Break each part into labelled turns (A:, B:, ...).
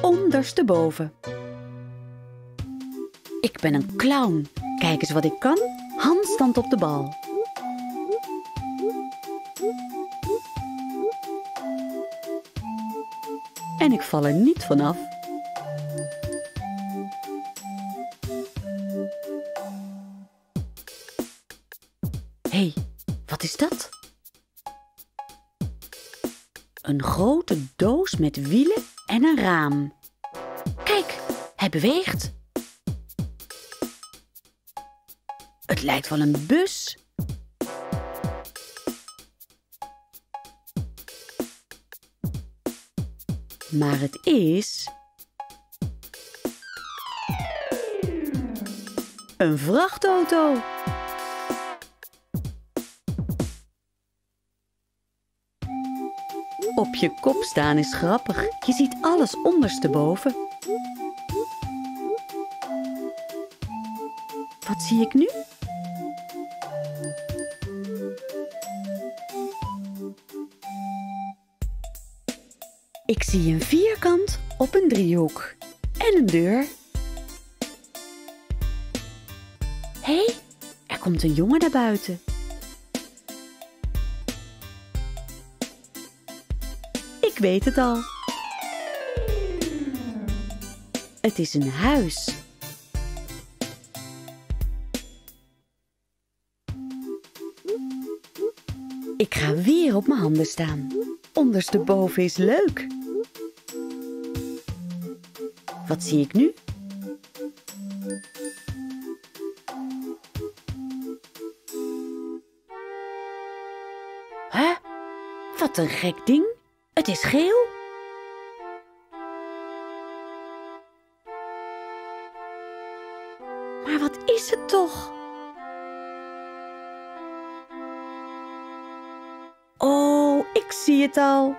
A: ondersteboven. Ik ben een clown. Kijk eens wat ik kan. Handstand op de bal. En ik val er niet vanaf. Hé, wat is dat? Een grote doos met wielen en een raam. Kijk, hij beweegt. Het lijkt wel een bus. Maar het is een vrachtauto. Op je kop staan is grappig. Je ziet alles ondersteboven. Wat zie ik nu? Ik zie een vierkant op een driehoek en een deur. Hé, er komt een jongen naar buiten. Ik weet het al. Het is een huis. Ik ga weer op mijn handen staan. Ondersteboven is leuk. Wat zie ik nu? Hè? Wat een gek ding. Het is geel. Maar wat is het toch? Oh, ik zie het al.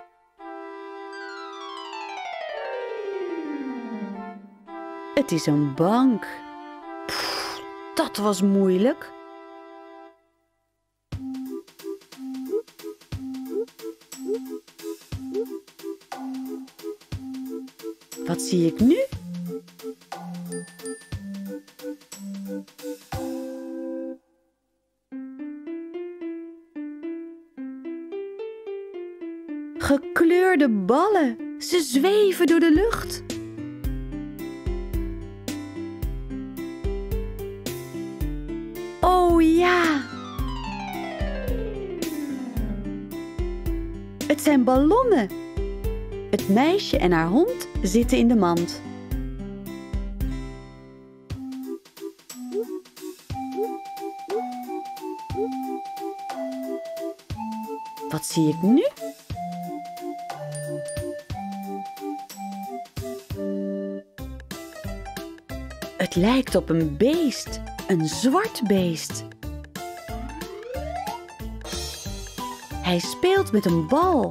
A: Het is een bank. Pff, dat was moeilijk. Wat zie ik nu? Gekleurde ballen. Ze zweven door de lucht. Oh ja! Het zijn ballonnen. Het meisje en haar hond zitten in de mand. Wat zie ik nu? Het lijkt op een beest, een zwart beest. Hij speelt met een bal.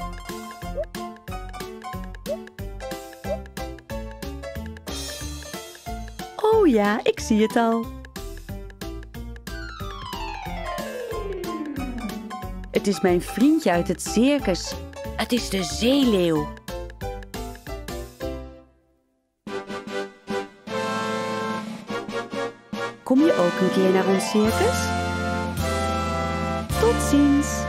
A: Oh ja, ik zie het al. Het is mijn vriendje uit het circus. Het is de zeeleeuw. Kom je ook een keer naar ons circus? Tot ziens!